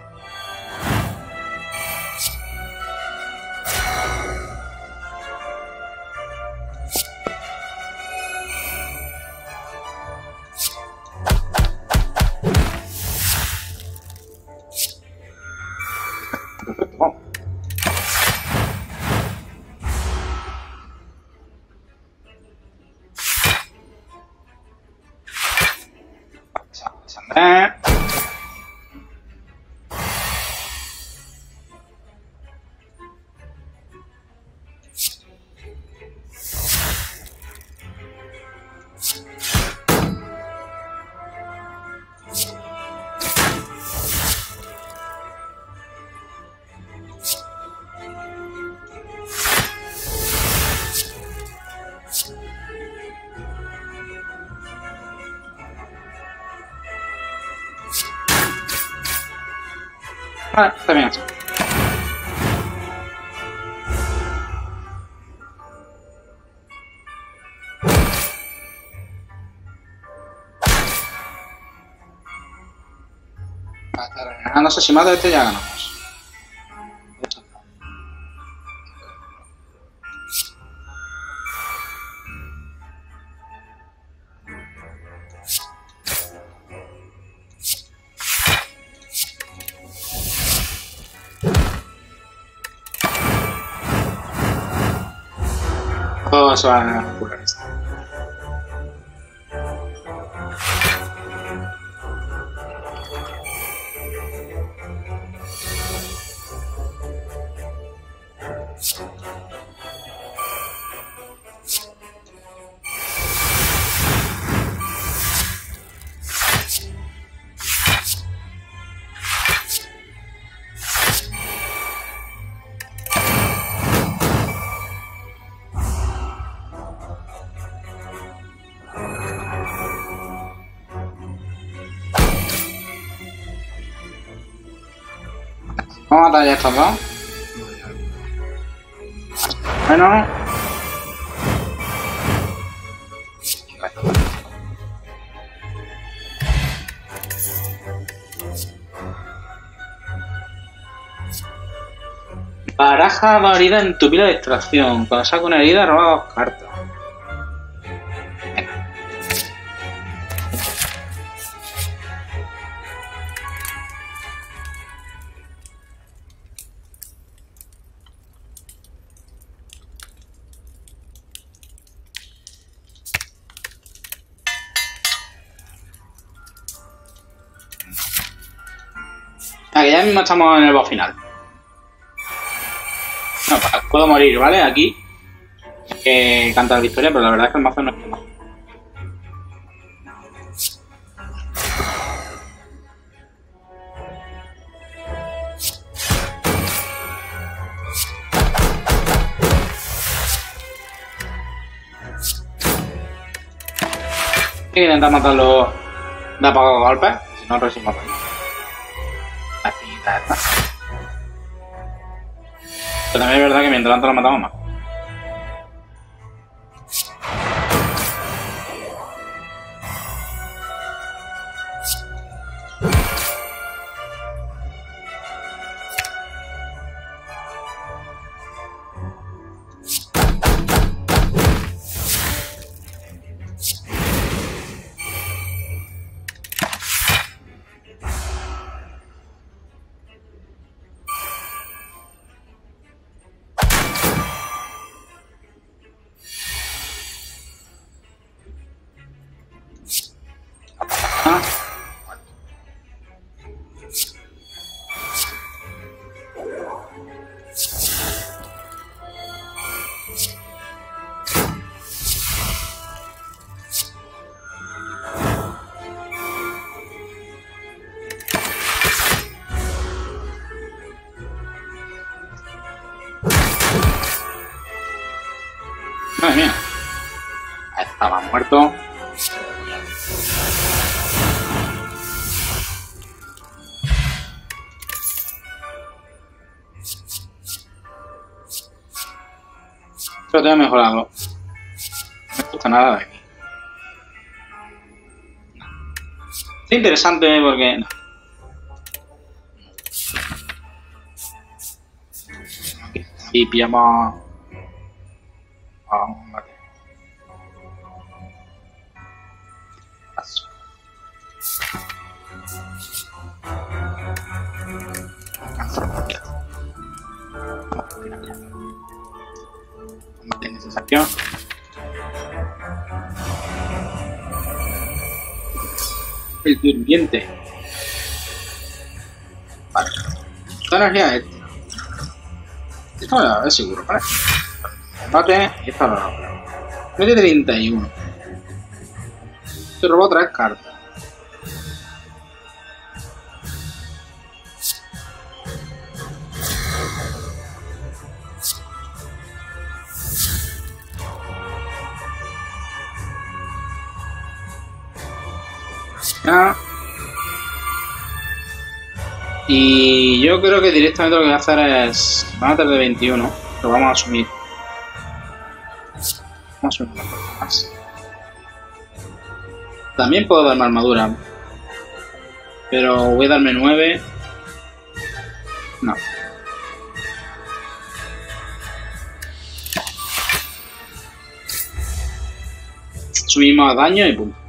Perfecto, vamos. Eh. Vale, está bien así. No sé si más de este ya ganamos. Todo se va a curar esto. Vamos a matar ya estos dos. Bueno. Baraja dolorida en tu pila de extracción. Cuando saca una herida, roba dos cartas. Aquí ya mismo estamos en el boss final. No, puedo morir, ¿vale? Aquí. Que canta la victoria, pero la verdad es que el mazo no es mal. Hay que intentar matarlo de a pocos golpes, si no resistimos ahí. Así, tal, tal. Pero también es verdad que mientras tanto lo matamos más. muerto. Pero te he mejorado. No me gusta nada de aquí. Es interesante porque... No. Y pillamos... a un mate. Mate necesario. El durmiente. Vale. Esta energía es esta. Esto es seguro, ¿vale? Combate y esta la otra. Mete treinta y uno. Se robó tres cartas. Ya. Y yo creo que directamente lo que voy a hacer es matar de veintiuno. Lo vamos a asumir. Vamos a asumir una cosa más. También puedo darme armadura. Pero voy a darme nueve. No. Subimos a daño y punto.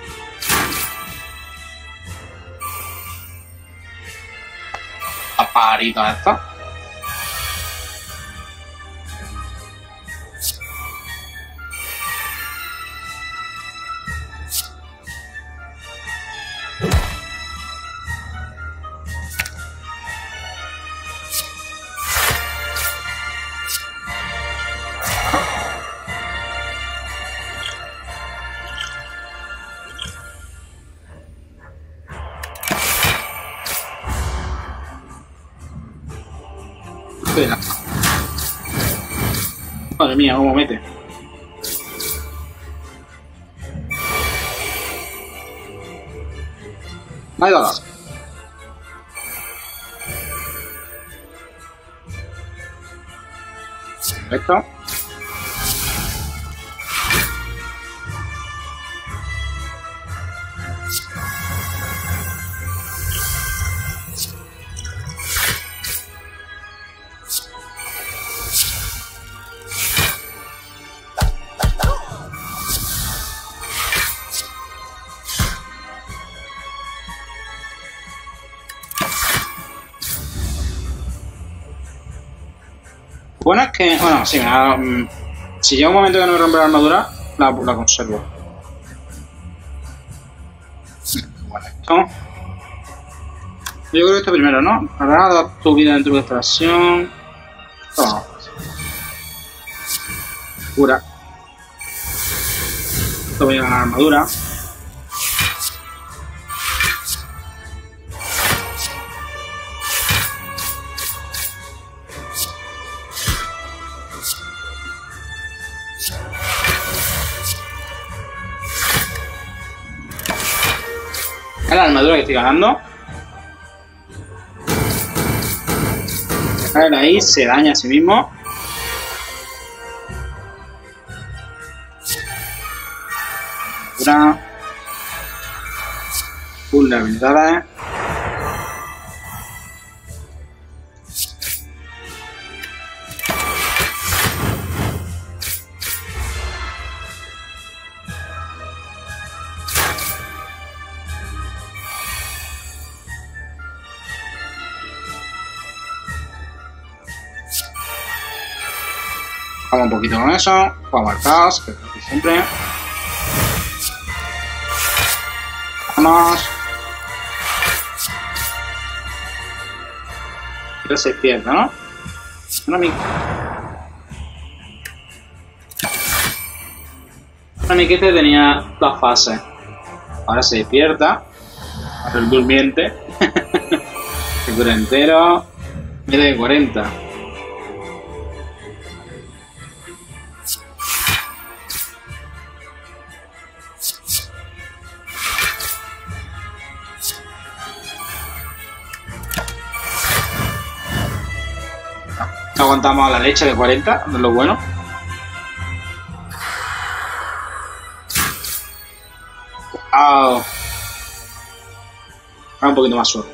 La parita esta. Madre mía, cómo mete. Ahí va. Perfecto. Bueno, es que... Bueno, sí, me ha, mm, si llega un momento que no me rompe la armadura, la, la conservo. Bueno, esto... Yo creo que esto primero, ¿no? Ahora tu vida dentro de extracción... Oh. Cura. Esto voy a ganar armadura. Es la armadura que estoy ganando. Caer ahí, se daña a sí mismo. Armadura. Full de habilidades. Vamos un poquito con eso, vamos al caos, que casi siempre. Vamos. Pero se despierta, ¿no? Una mi... Una miquete tenía dos fases. Ahora se despierta. Ahora el durmiente. Se cura entero. Mete de cuarenta. aguantamos a la leche de cuarenta, de lo bueno. Wow. Ahora un poquito más suave.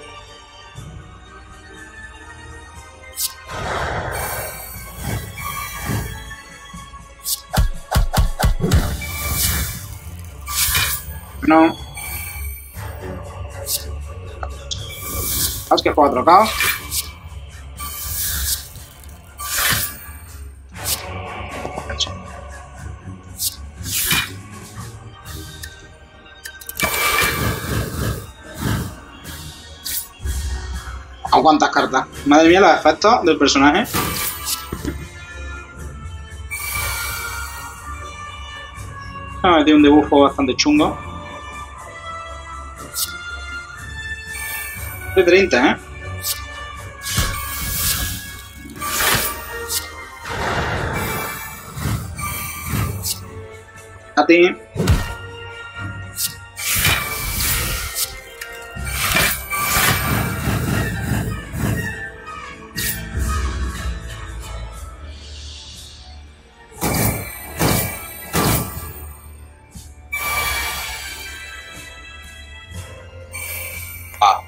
No. Vamos que juega trocado. ¿Cuántas cartas? Madre mía, los efectos del personaje. Me ha metido un dibujo bastante chungo. De treinta, ¿eh? A ti. Ah.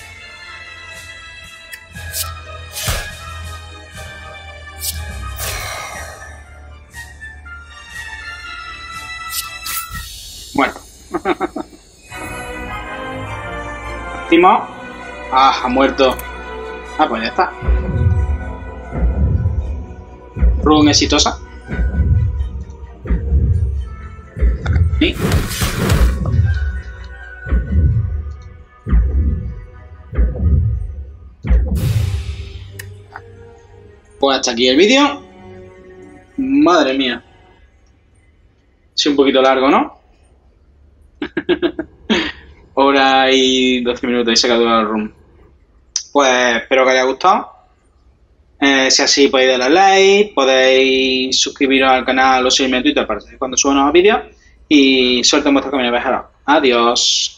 Bueno. Timo. Ah, ha muerto. Ah, pues ya está. Run exitosa. ¿Sí? Pues hasta aquí el vídeo. Madre mía. Sí, un poquito largo, ¿no? Hora y doce minutos y se acabó el room. Pues espero que os haya gustado. Eh, si así podéis darle a like, podéis suscribiros al canal o seguirme en Twitter para saber cuando subo nuevos vídeos. Y suerte en vuestro camino viajero. Adiós.